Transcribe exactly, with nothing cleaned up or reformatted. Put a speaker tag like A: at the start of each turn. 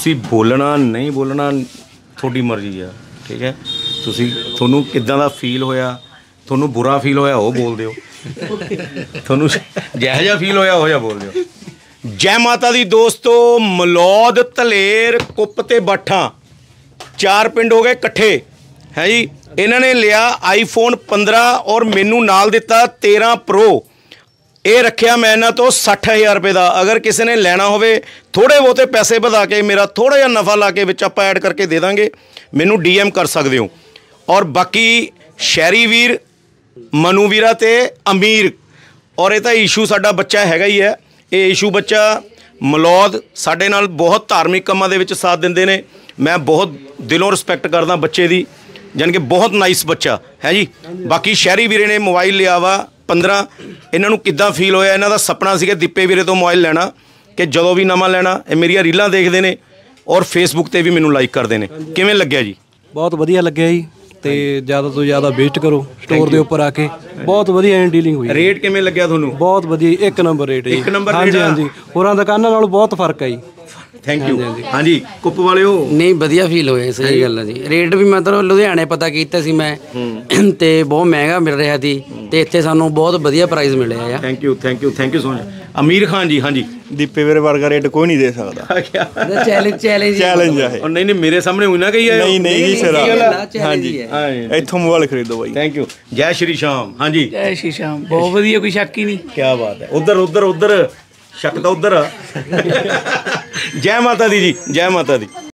A: ਤੁਸੀਂ ਬੋਲਣਾ ਨਹੀਂ ਬੋਲਣਾ ਤੁਹਾਡੀ ਮਰਜ਼ੀ ਆ, ਠੀਕ ਹੈ। ਤੁਸੀਂ ਤੁਹਾਨੂੰ ਕਿੱਦਾਂ ਦਾ ਫੀਲ ਹੋਇਆ, ਤੁਹਾਨੂੰ ਬੁਰਾ ਫੀਲ ਹੋਇਆ ਉਹ ਬੋਲ ਦਿਓ, ਤੁਹਾਨੂੰ ਜਿਹੋ ਜਿਹਾ ਫੀਲ ਹੋਇਆ ਉਹ ਜਿਹਾ ਬੋਲ ਦਿਓ। ਜੈ ਮਾਤਾ ਦੀ ਦੋਸਤੋ, ਮਲੌਦ, ਧਲੇਰ, ਕੁੱਪ ਤੇ ਬਾਠਾਂ ਚਾਰ ਪਿੰਡ ਹੋ ਗਏ ਇਕੱਠੇ ਹੈ ਜੀ। ਇਹਨਾਂ ਨੇ ਲਿਆ ਆਈਫੋਨ ਪੰਦਰਾਂ ਔਰ ਮੈਨੂੰ ਨਾਲ ਦਿੱਤਾ ਤੇਰਾਂ ਪ੍ਰੋ। ਇਹ ਰੱਖਿਆ ਮੈਂ ਇਹਨਾਂ ਤੋਂ ਸੱਠ ਹਜ਼ਾਰ ਰੁਪਏ ਦਾ। ਅਗਰ ਕਿਸੇ ਨੇ ਲੈਣਾ ਹੋਵੇ ਥੋੜ੍ਹੇ ਬਹੁਤੇ ਪੈਸੇ ਵਧਾ ਕੇ, ਮੇਰਾ ਥੋੜ੍ਹਾ ਜਿਹਾ ਨਫਾ ਲਾ ਕੇ ਵਿੱਚ ਆਪਾਂ ਐਡ ਕਰਕੇ ਦੇ ਦਾਂਗੇ, ਮੈਨੂੰ ਡੀ ਐਮ ਕਰ ਸਕਦੇ ਹੋ। ਔਰ ਬਾਕੀ ਸ਼ਹਿਰੀ ਵੀਰ, ਮਨੂ ਵੀਰਾ ਤੇ ਅਮੀਰ, ਔਰ ਇਹ ਤਾਂ ਈਸ਼ੂ ਸਾਡਾ ਬੱਚਾ ਹੈਗਾ ਹੀ ਹੈ। ਇਹ ਈਸ਼ੂ ਬੱਚਾ ਮਲੌਦ ਸਾਡੇ ਨਾਲ ਬਹੁਤ ਧਾਰਮਿਕ ਕੰਮਾਂ ਦੇ ਵਿੱਚ ਸਾਥ ਦਿੰਦੇ ਨੇ। ਮੈਂ ਬਹੁਤ ਦਿਲੋਂ ਰਿਸਪੈਕਟ ਕਰਦਾ ਬੱਚੇ ਦੀ, ਜਾਣੀ ਕਿ ਬਹੁਤ ਨਾਈਸ ਬੱਚਾ ਹੈ ਜੀ। ਬਾਕੀ ਸ਼ਹਿਰੀ ਵੀਰੇ ਨੇ ਮੋਬਾਈਲ ਲਿਆ ਵਾ ਪੰਦਰਾਂ। ਇਹਨਾਂ ਨੂੰ ਕਿੱਦਾਂ ਫੀਲ ਹੋਇਆ? ਇਹਨਾਂ ਦਾ ਸੁਪਨਾ ਸੀਗਾ ਦੀਪੇ ਵੀਰੇ ਤੋਂ ਮੋਬਾਈਲ ਲੈਣਾ, ਕਿ ਜਦੋਂ ਵੀ ਨਵਾਂ ਲੈਣਾ ਇਹ ਮੇਰੀਆਂ ਰੀਲਾਂ ਦੇਖਦੇ ਨੇ ਔਰ ਫੇਸਬੁੱਕ 'ਤੇ ਵੀ ਮੈਨੂੰ ਲਾਈਕ ਕਰਦੇ ਨੇ। ਕਿਵੇਂ ਲੱਗਿਆ ਜੀ?
B: ਬਹੁਤ ਵਧੀਆ ਲੱਗਿਆ ਜੀ। ਤੇ ਜ਼ਿਆਦਾ ਤੋਂ ਜ਼ਿਆਦਾ ਵਿਜ਼ਿਟ ਕਰੋ ਸਟੋਰ ਦੇ ਉੱਪਰ ਆ ਕੇ, ਬਹੁਤ ਵਧੀਆ ਐਂ ਡੀਲਿੰਗ ਹੋਈ।
A: ਰੇਟ ਕਿਵੇਂ ਲੱਗਿਆ ਤੁਹਾਨੂੰ?
B: ਬਹੁਤ ਵਧੀਆ, ਇੱਕ ਨੰਬਰ ਰੇਟ ਜੀ।
A: ਇੱਕ ਨੰਬਰ
B: ਹਾਂਜੀ ਹਾਂਜੀ, ਹੋਰਾਂ ਦੁਕਾਨਾਂ ਨਾਲੋਂ ਬਹੁਤ ਫਰਕ ਹੈ ਜੀ।
A: Thank you. ਹਾਂਜੀ ਕੁੱਪ ਵਾਲਿਓ,
C: ਨਹੀਂ ਵਧੀਆ ਫੀਲ ਹੋਇਆ, ਸਹੀ ਗੱਲ ਹੈ ਜੀ। ਰੇਟ ਵੀ ਮਤਲਬ ਲੁਧਿਆਣੇ ਪਤਾ ਕੀਤਾ ਸੀ ਮੈਂ, ਤੇ ਬਹੁਤ ਮਹਿੰਗਾ ਮਿਲ ਰਿਹਾ ਸੀ, ਤੇ ਇੱਥੇ ਸਾਨੂੰ ਬਹੁਤ ਵਧੀਆ ਪ੍ਰਾਈਸ ਮਿਲਿਆ ਆ। Thank
A: you thank you thank you so much. Aamir Khan ji, ਹਾਂਜੀ।
D: ਦੀਪੇ ਵੀਰੇ ਵਰਗਾ ਰੇਟ ਕੋਈ ਨਹੀਂ ਦੇ ਸਕਦਾ।
C: ਚੈਲੰਜ ਚੈਲੰਜ
D: ਚੈਲੰਜ ਆ ਇਹ।
A: ਨਹੀਂ ਨਹੀਂ ਮੇਰੇ ਸਾਹਮਣੇ ਹੋਈ ਨਾ ਕਹੀ ਹੈ।
D: ਨਹੀਂ ਨਹੀਂ ਜੀ ਸਿਰਾ।
C: ਹਾਂਜੀ
D: ਇੱਥੋਂ ਮੋਬਾਈਲ ਖਰੀਦੋ ਬਾਈ।
A: Thank you. ਜੈ ਸ਼੍ਰੀ ਸ਼ਾਮ। ਹਾਂਜੀ
C: ਜੈ ਸ਼੍ਰੀ ਸ਼ਾਮ, ਬਹੁਤ ਵਧੀਆ, ਕੋਈ ਸ਼ੱਕ ਹੀ ਨਹੀਂ।
A: ਕੀ ਬਾਤ ਹੈ। ਉਧਰ ਉਧਰ ਉਧਰ ਸ਼ੱਕ ਤਾਂ ਉਧਰ ਆ। ਜੈ ਮਾਤਾ ਦੀ ਜੀ, ਜੈ ਮਾਤਾ ਦੀ।